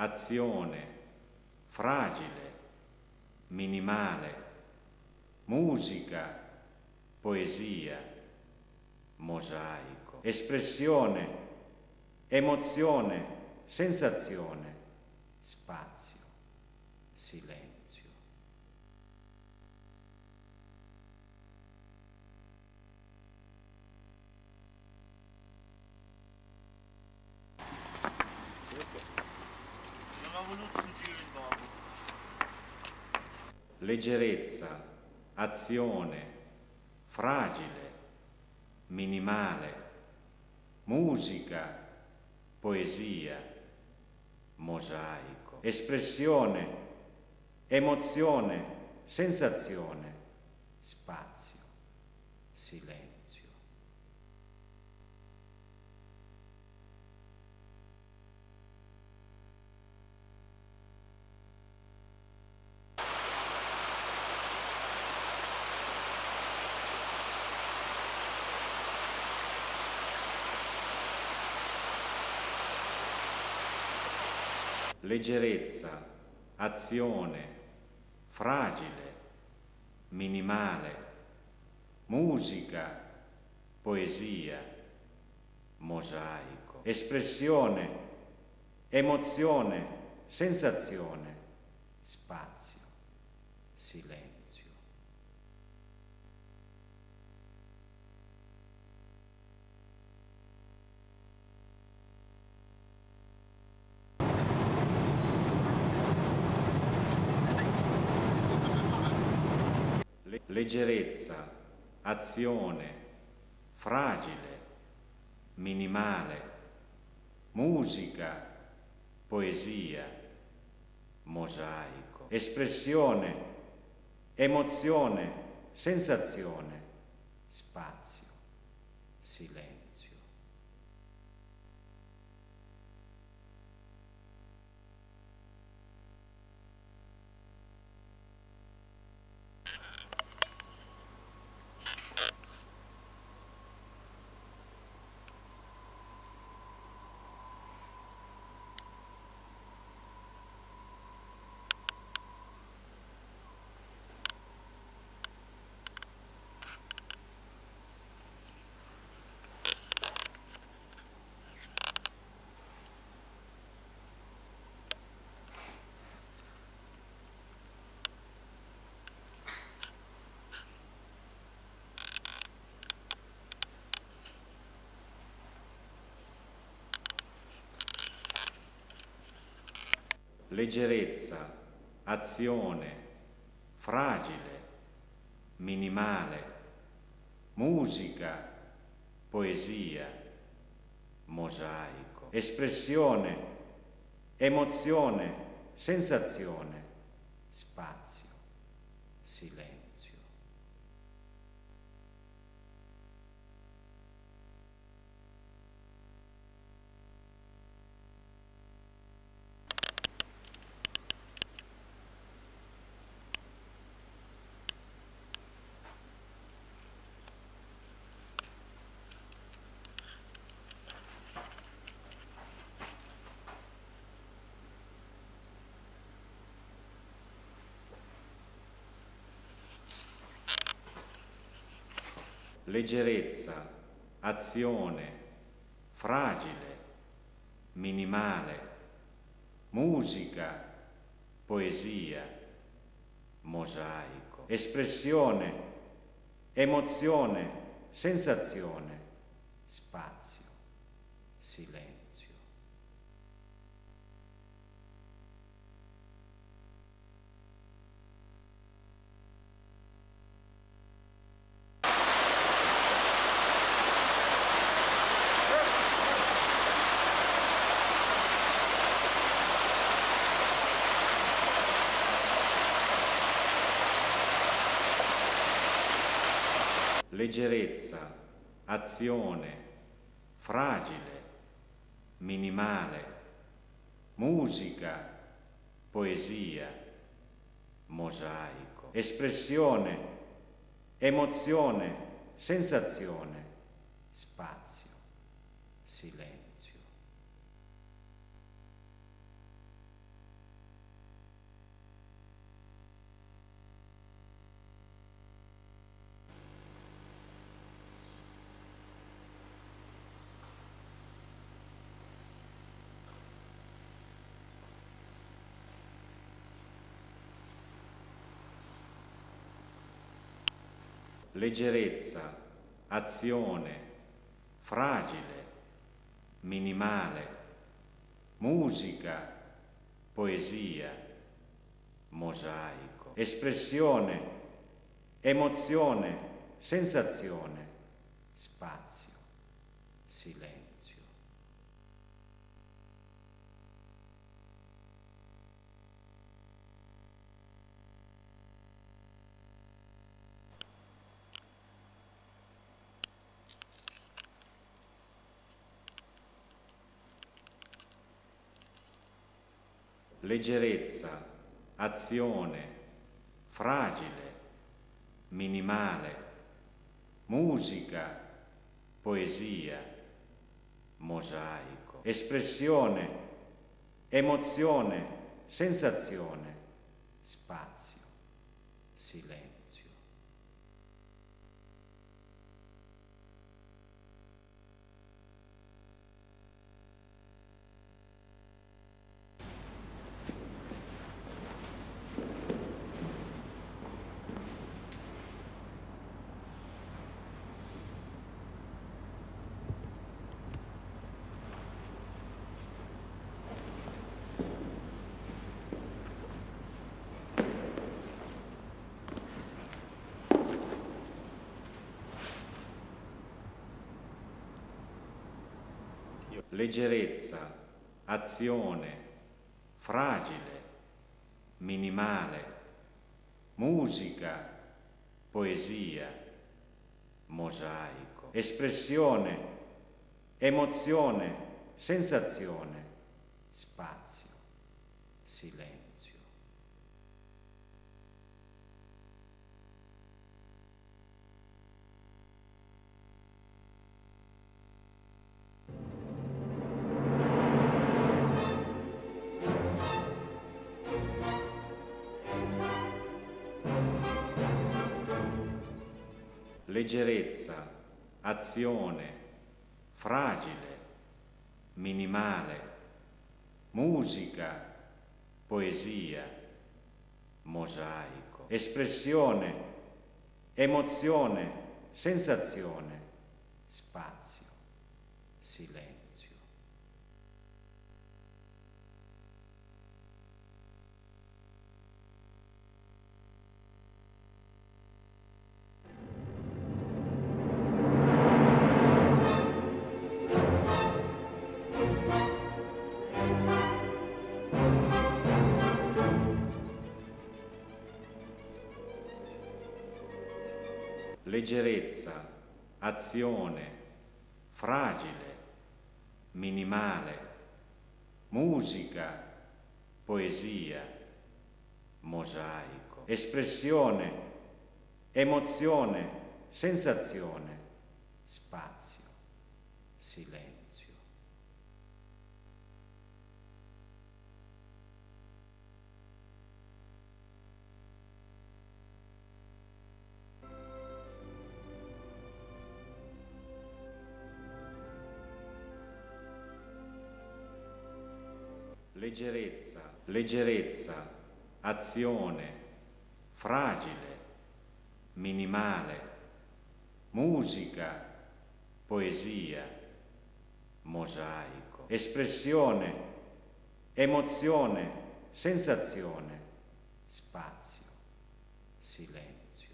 azione, fragile, minimale, musica, poesia, mosaico, espressione, emozione, sensazione, spazio, silenzio. Non ho voluto sentire il nuovo. Leggerezza, azione, fragile, minimale, musica, poesia, mosaico, espressione, emozione, sensazione, spazio, silenzio. Leggerezza, azione, fragile, minimale, musica, poesia, mosaico, espressione, emozione, sensazione, spazio, silenzio. Leggerezza, azione, fragile, minimale, musica, poesia, mosaico, espressione, emozione, sensazione, spazio, silenzio. Leggerezza, azione, fragile, minimale, musica, poesia, mosaico, espressione, emozione, sensazione, spazio, silenzio. Leggerezza, azione, fragile, minimale, musica, poesia, mosaico, espressione, emozione, sensazione, spazio, silenzio. Leggerezza, azione, fragile, minimale, musica, poesia, mosaico, espressione, emozione, sensazione, spazio, silenzio. leggerezza, azione, fragile, minimale, musica, poesia, mosaico, espressione, emozione, sensazione, spazio, silenzio. Leggerezza, azione, fragile, minimale, musica, poesia, mosaico, espressione, emozione, sensazione, spazio, silenzio. Leggerezza, azione, fragile, minimale, musica, poesia, mosaico, espressione, emozione, sensazione, spazio, silenzio. Leggerezza, azione, fragile, minimale, musica, poesia, mosaico, espressione, emozione, sensazione, spazio, silenzio. Leggerezza, azione, fragile, minimale, musica, poesia, mosaico, espressione, emozione, sensazione, spazio, silenzio. Leggerezza, leggerezza, azione, fragile, minimale, musica, poesia, mosaico, espressione, emozione, sensazione, spazio, silenzio.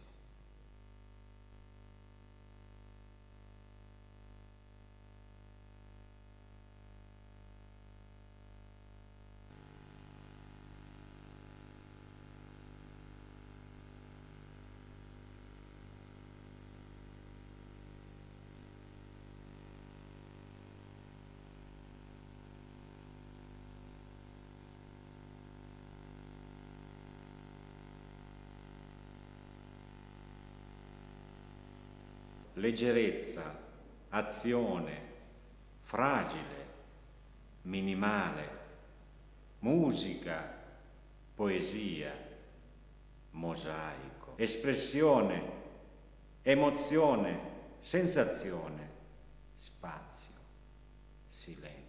Leggerezza, azione, fragile, minimale, musica, poesia, mosaico, espressione, emozione, sensazione, spazio, silenzio.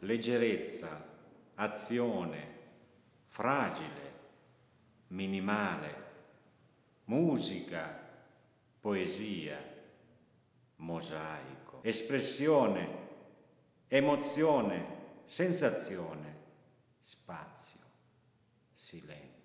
leggerezza, azione, fragile, minimale, musica, poesia, mosaico, espressione, emozione, sensazione, spazio, silenzio.